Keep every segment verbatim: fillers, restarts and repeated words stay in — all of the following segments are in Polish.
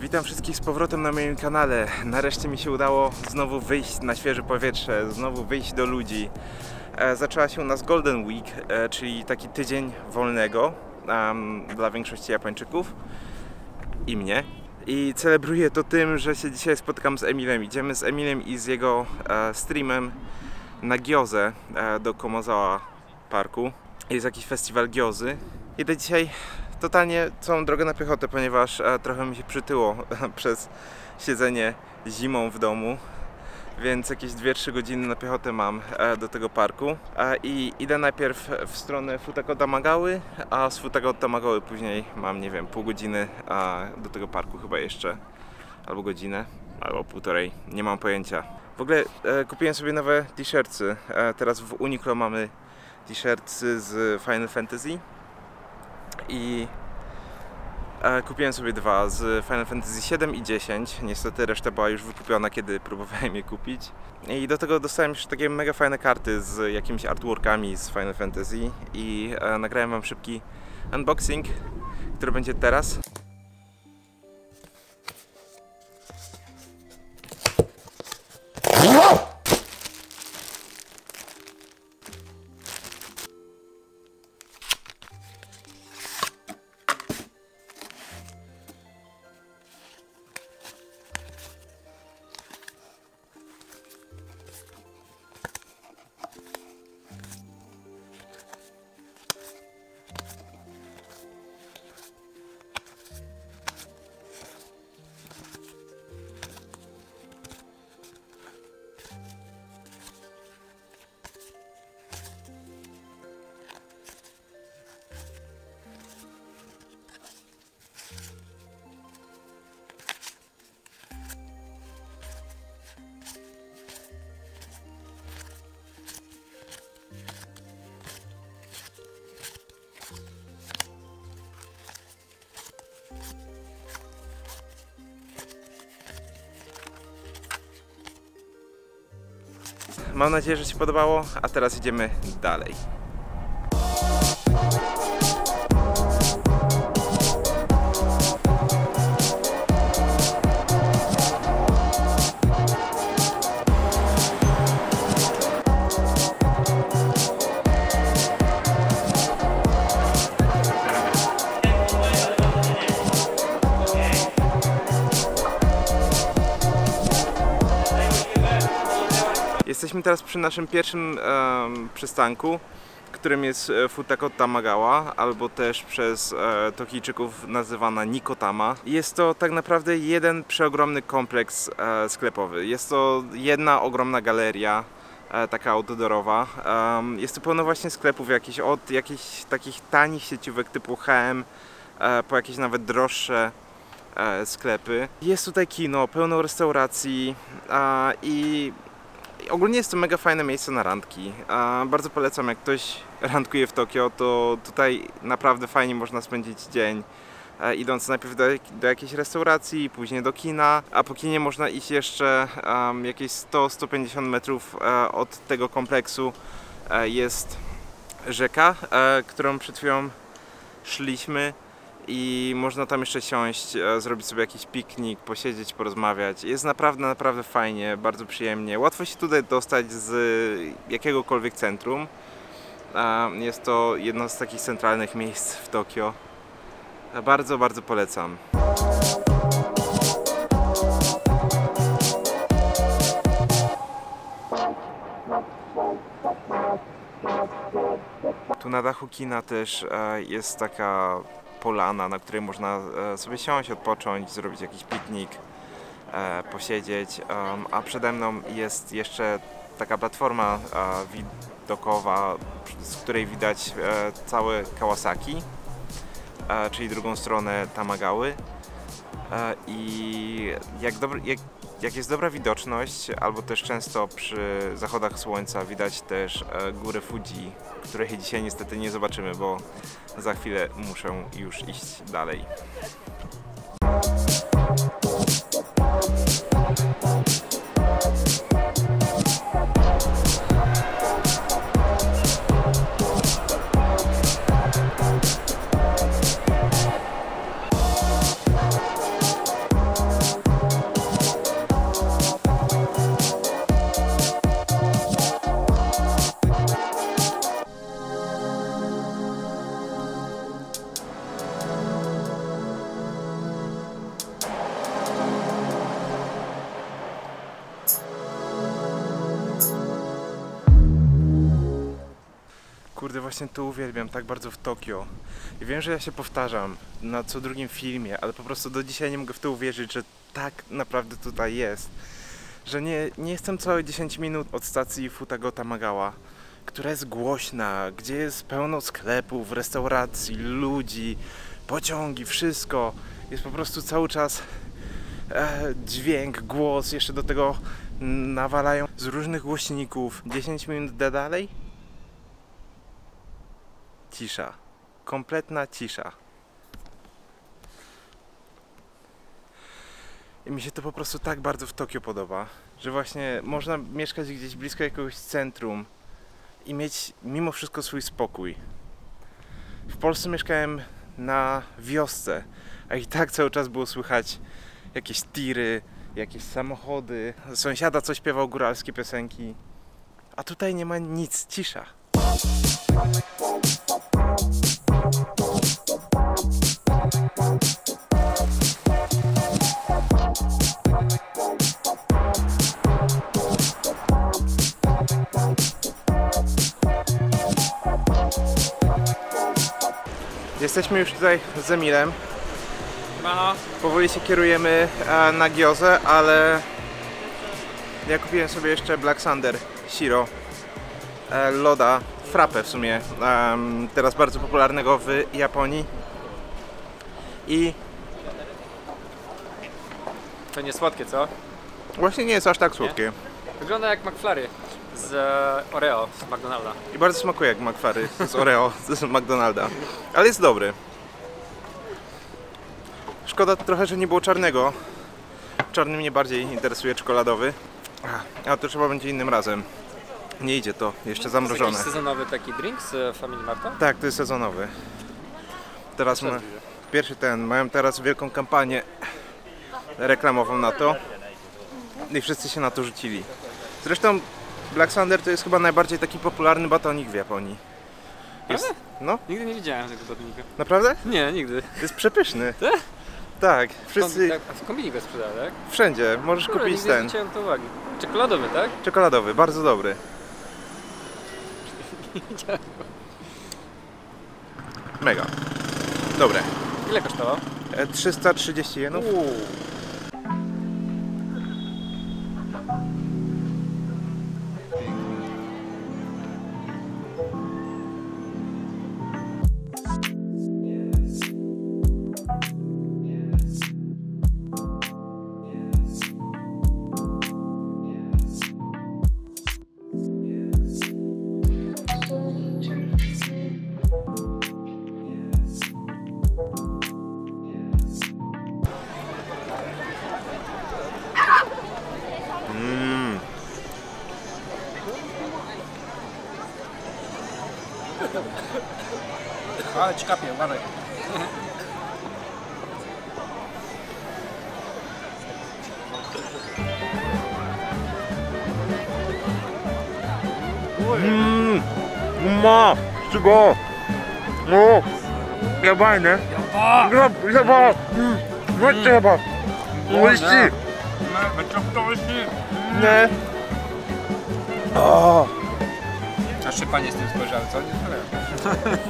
Witam wszystkich z powrotem na moim kanale. Nareszcie mi się udało znowu wyjść na świeże powietrze, znowu wyjść do ludzi. E, zaczęła się u nas Golden Week, e, czyli taki tydzień wolnego um, dla większości Japończyków i mnie. I celebruję to tym, że się dzisiaj spotykam z Emilem. Idziemy z Emilem i z jego e, streamem na giozę e, do Komozawa Parku. Jest jakiś festiwal giozy. Idę dzisiaj totalnie całą drogę na piechotę, ponieważ e, trochę mi się przytyło e, przez siedzenie zimą w domu, więc jakieś dwie trzy godziny na piechotę mam e, do tego parku e, i idę najpierw w stronę Futako Tamagały, a z Futako Tamagały później mam, nie wiem, pół godziny e, do tego parku chyba jeszcze, albo godzinę, albo półtorej, nie mam pojęcia. W ogóle e, kupiłem sobie nowe t-shirtsy, e, teraz w Uniqlo mamy t-shirtsy z Final Fantasy. I e, kupiłem sobie dwa z Final Fantasy siedem i dziesięć. Niestety reszta była już wykupiona, kiedy próbowałem je kupić. I do tego dostałem jeszcze takie mega fajne karty z jakimiś artworkami z Final Fantasy. I e, nagrałem wam szybki unboxing, który będzie teraz. Mam nadzieję, że się podobało, a teraz idziemy dalej. Jesteśmy teraz przy naszym pierwszym um, przystanku, którym jest Futako Tamagawa, albo też przez e, Tokijczyków nazywana Nikotama. Jest to tak naprawdę jeden przeogromny kompleks e, sklepowy. Jest to jedna ogromna galeria, e, taka outdoorowa. Um, jest to pełno właśnie sklepów jakichś, od jakichś takich tanich sieciówek typu H and M, e, po jakieś nawet droższe e, sklepy. Jest tutaj kino, pełno restauracji e, i ogólnie jest to mega fajne miejsce na randki. Bardzo polecam, jak ktoś randkuje w Tokio, to tutaj naprawdę fajnie można spędzić dzień, idąc najpierw do, do jakiejś restauracji, później do kina, a po kinie można iść jeszcze um, jakieś sto do stu pięćdziesięciu metrów e, od tego kompleksu e, jest rzeka, e, którą przed chwilą szliśmy. I można tam jeszcze siąść, zrobić sobie jakiś piknik, posiedzieć, porozmawiać. Jest naprawdę, naprawdę fajnie, bardzo przyjemnie. Łatwo się tutaj dostać z jakiegokolwiek centrum. Jest to jedno z takich centralnych miejsc w Tokio. Bardzo, bardzo polecam. Tu na dachu kina też jest taka polana, na której można sobie siąść, odpocząć, zrobić jakiś piknik, e, posiedzieć, um, a przede mną jest jeszcze taka platforma e, widokowa, z której widać e, całe Kawasaki, e, czyli drugą stronę Tamagały e, i jak, dobry, jak, jak jest dobra widoczność, albo też często przy zachodach słońca widać też e, górę Fuji, której dzisiaj niestety nie zobaczymy, bo za chwilę muszę już iść dalej. Kurde, właśnie to uwielbiam tak bardzo w Tokio. I wiem, że ja się powtarzam na co drugim filmie, ale po prostu do dzisiaj nie mogę w to uwierzyć, że tak naprawdę tutaj jest. Że nie, nie jestem całe dziesięć minut od stacji Futego Tamagawa, która jest głośna, gdzie jest pełno sklepów, restauracji, ludzi, pociągi, wszystko. Jest po prostu cały czas e, dźwięk, głos, jeszcze do tego nawalają z różnych głośników. dziesięć minut dalej? Cisza. Kompletna cisza. I mi się to po prostu tak bardzo w Tokio podoba, że właśnie można mieszkać gdzieś blisko jakiegoś centrum i mieć mimo wszystko swój spokój. W Polsce mieszkałem na wiosce, a i tak cały czas było słychać jakieś tiry, jakieś samochody, sąsiada co śpiewał góralskie piosenki, a tutaj nie ma nic, cisza. Jesteśmy już tutaj z Emilem. Aha. Powoli się kierujemy na Giozę, ale ja kupiłem sobie jeszcze Black Thunder Shiro loda, frappe w sumie, teraz bardzo popularnego w Japonii. I to nie słodkie, co? właśnie nie jest aż tak słodkie. Wygląda jak McFlurry z Oreo z McDonalda. I bardzo smakuje jak McFlurry z Oreo z McDonalda. Ale jest dobry. Szkoda trochę, że nie było czarnego. Czarny mnie bardziej interesuje, czekoladowy. A to trzeba będzie innym razem. Nie idzie to, jeszcze zamrożone. To jest jakiś sezonowy taki drink z Family Marta? Tak, to jest sezonowy. Teraz ma, pierwszy ten, mają teraz wielką kampanię reklamową na to. I wszyscy się na to rzucili. Zresztą Black Thunder to jest chyba najbardziej taki popularny batonik w Japonii. Jest, no? Nigdy nie widziałem tego batonika. Naprawdę? Nie, nigdy. To jest przepyszny. Tak? Tak, wszyscy... Tak, a w kombini go sprzedają, tak? Wszędzie, możesz Kurde, kupić nigdy ten. nie zwróciłem to uwagi. Czekoladowy, tak? Czekoladowy, bardzo dobry. Mega. Dobre. Ile kosztował? E, trzysta trzydzieści jenów. Uuu. Ale ci kapie, uważaj. Mmm, ma, czego? No, jabajne. Jaba, jaba, no trzeba. Łyści. Nie. O. Aż się panie z tym spojrzały, co? Nie spojrzałem.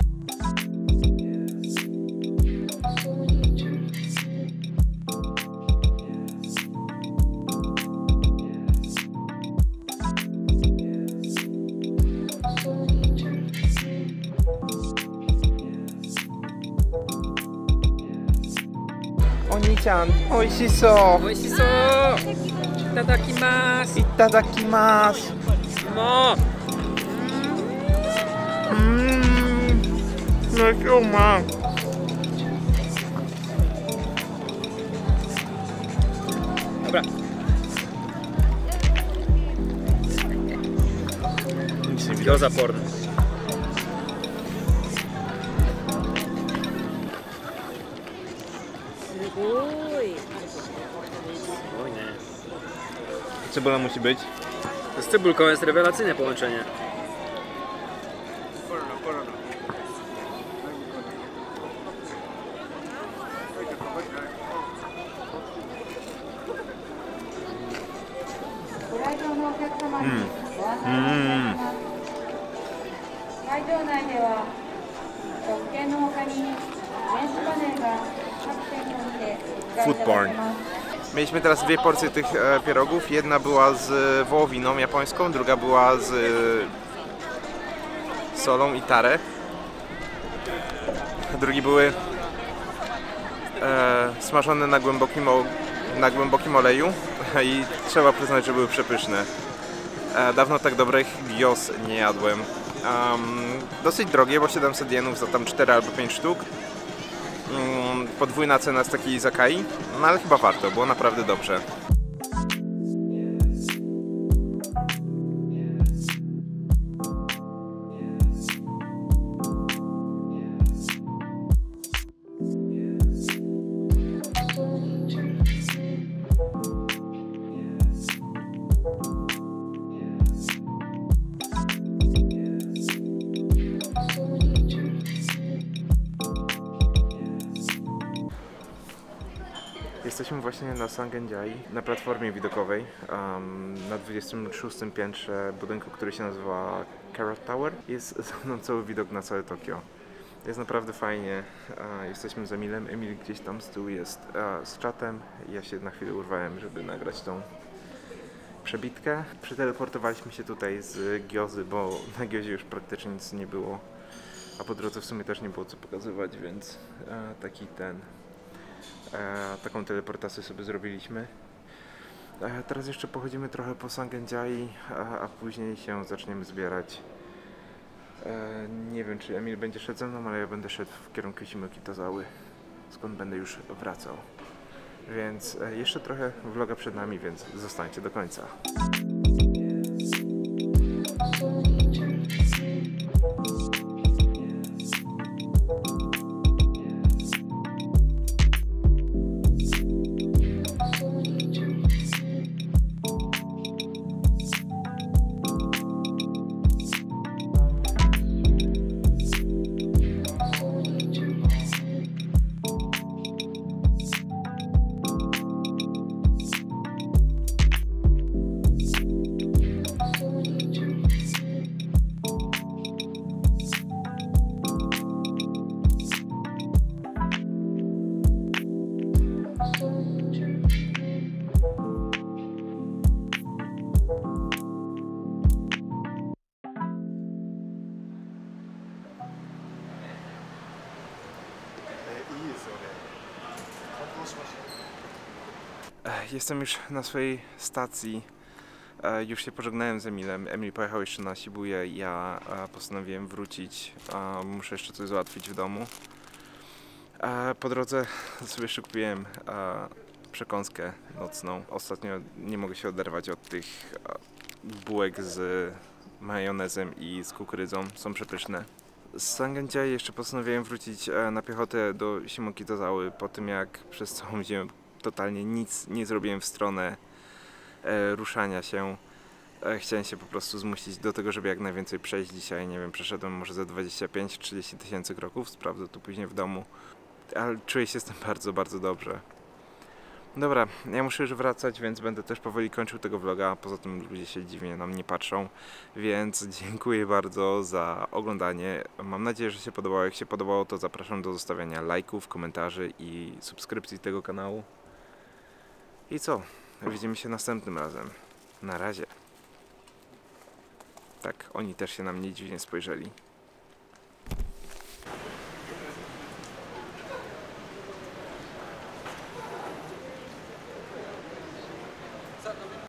Oni-chan, oishiso. Oishiso! Itadakimasu! Itadakimasu. No! Mmm, no ma. Dobra. Nic nie widać. Gioza porno. Uj. Oj nie. Cebula musi być. Z cebulką jest rewelacyjne połączenie. Mm. Food porn. Mieliśmy teraz dwie porcje tych e, pierogów. Jedna była z wołowiną japońską, druga była z e, solą i tare. Drugi były e, smażone na głębokim, o, na głębokim oleju i trzeba przyznać, że były przepyszne. E, dawno tak dobrych gyos nie jadłem. Um, dosyć drogie, bo siedemset jenów za tam cztery albo pięć sztuk. Um, podwójna cena z takiej zakai, no ale chyba warto, było naprawdę dobrze. Jesteśmy właśnie na Sangenjai, na platformie widokowej, um, na dwudziestym szóstym piętrze budynku, który się nazywa Carrot Tower. Jest za mną cały widok na całe Tokio. Jest naprawdę fajnie. E, jesteśmy z Emilem. Emil gdzieś tam z tyłu jest e, z czatem. Ja się na chwilę urwałem, żeby nagrać tą przebitkę. Przeteleportowaliśmy się tutaj z Giozy, bo na Giozie już praktycznie nic nie było. A po drodze w sumie też nie było co pokazywać, więc e, taki ten... E, taką teleportację sobie zrobiliśmy. E, teraz jeszcze pochodzimy trochę po Sangenjai, a, a później się zaczniemy zbierać. E, nie wiem, czy Emil będzie szedł ze mną, ale ja będę szedł w kierunku Shimokitazały, skąd będę już wracał. Więc e, jeszcze trochę vloga przed nami, więc zostańcie do końca. Jestem już na swojej stacji. Już się pożegnałem z Emilem. Emil pojechał jeszcze na Shibuya. Ja postanowiłem wrócić. Muszę jeszcze coś załatwić w domu. Po drodze sobie jeszcze kupiłem przekąskę nocną. Ostatnio nie mogę się oderwać od tych bułek z majonezem i z kukurydzą. Są przepyszne. Z Sangenjai jeszcze postanowiłem wrócić na piechotę do Shimokitazały po tym, jak przez całą ziemię totalnie nic nie zrobiłem w stronę e, ruszania się. E, chciałem się po prostu zmusić do tego, żeby jak najwięcej przejść dzisiaj. Nie wiem, przeszedłem może za dwadzieścia pięć trzydzieści tysięcy kroków. Sprawdzę to później w domu. Ale czuję się z tym bardzo, bardzo dobrze. Dobra, ja muszę już wracać, więc będę też powoli kończył tego vloga. Poza tym ludzie się dziwnie na mnie patrzą. Więc dziękuję bardzo za oglądanie. Mam nadzieję, że się podobało. Jak się podobało, to zapraszam do zostawiania lajków, komentarzy i subskrypcji tego kanału. I co? Widzimy się następnym razem. Na razie. Tak, oni też się na mnie dziwnie spojrzeli.